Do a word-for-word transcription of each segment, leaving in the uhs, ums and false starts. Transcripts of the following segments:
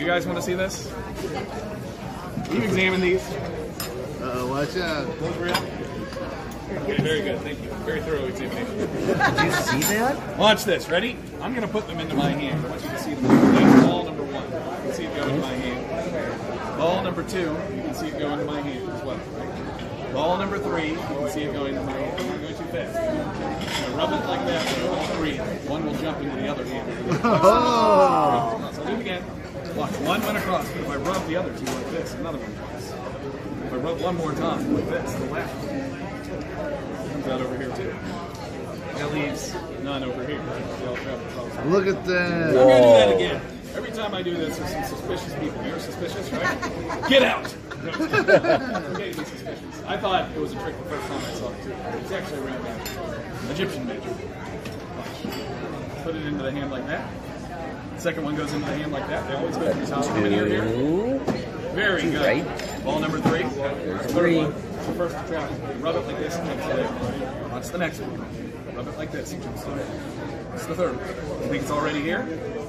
You guys want to see this? You examine these. Uh, watch out. Those real? Okay, very good. Thank you. Very thorough examination. Did you see that? Watch this. Ready? I'm going to put them into my hand. I want you to see them. That's ball number one. You can see it go into my hand. Ball number two. You can see it go into my hand as well. Right? Ball number three. You can see it go into my hand. I'm not going too fast. I'm going to rub it like that with all three. One will jump into the other hand. Oh. So I'll do it again. Watch. One went across. But if I rub the other two like this, another one twice. If I rub one more time like this, the left comes out over here too. That leaves none over here. Look at that. I'm going to do that again. Every time I do this, there's some suspicious people. You're suspicious, right? Get out! Okay, be suspicious. I thought it was a trick the first time I saw it too. It's actually around magic. Egyptian magic. Watch. Put it into the hand like that. The second one goes into the hand like that. They always go through top. How many are here? Very good. Right. Ball number three. Three. One. The first to travel. Rub it like this and jumps to there. Watch the next one. Rub it like this and jumps to there. That's the third one. You think it's already here?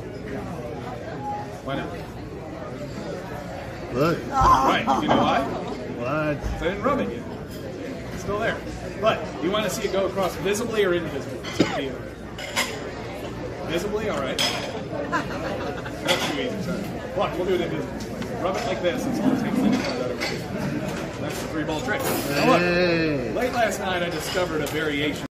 Why not? Look. Right. You know why? What? So I didn't rub it yet. It's still there. But you want to see it go across visibly or invisibly? It's up to you. Visibly? All right. That's too easy. Sorry. Watch. We'll do it invisibly. Rub it like this. It's all takes it. That's the three ball trick. Now look, Hey. late last night I discovered a variation.